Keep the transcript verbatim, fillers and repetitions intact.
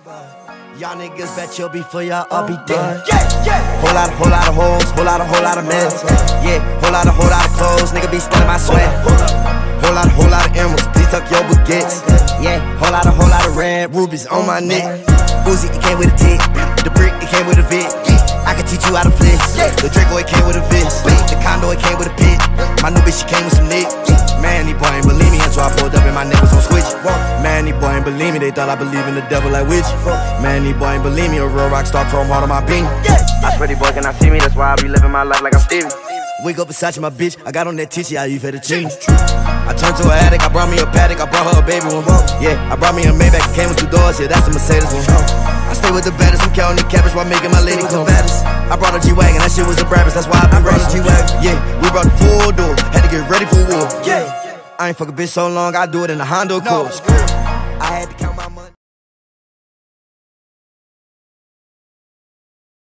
Y'all niggas bet you'll be for y'all, I'll be dead. Yeah, yeah. Whole lot, whole lot of hoes, whole lot, whole lot of men. Yeah, whole lot, whole lot of clothes, nigga be stealing my sweat. Whole lot, whole lot of emeralds, please tuck your baguettes. Yeah, whole lot, whole lot of red rubies on my neck. Uzi, it came with a tick. The brick, it came with a Vic. I can teach you how to flex. The Draco, it came with a Vix. The condo, it came with a pit. My new bitch, she came with some nick. Man, these boy ain't believe me until I pulled up and my niggas on switch. Man, these boy ain't believe me, they thought I believe in the devil like witch. Man, these boy ain't believe me, a real rock star chrome heart on my beam. I swear these boy cannot see me, that's why I be living my life like I'm Stevie. Wake up Versace, my bitch, I got on that tissue, I you fettuccine. I turned to an addict, I brought me a paddock, I brought her a baby one. Yeah, I brought me a Maybach, it came with two doors, yeah, that's a Mercedes one. I stay with the baddest, I'm counting the cabbage while making my lady come baddest. I brought a G-Wagon, that shit was a Brabus, that's why I brought a G-Wagon. Yeah, we brought the full door, had to get ready for war. Yeah, I ain't fuck a bitch so long, I do it in a Honda Accord.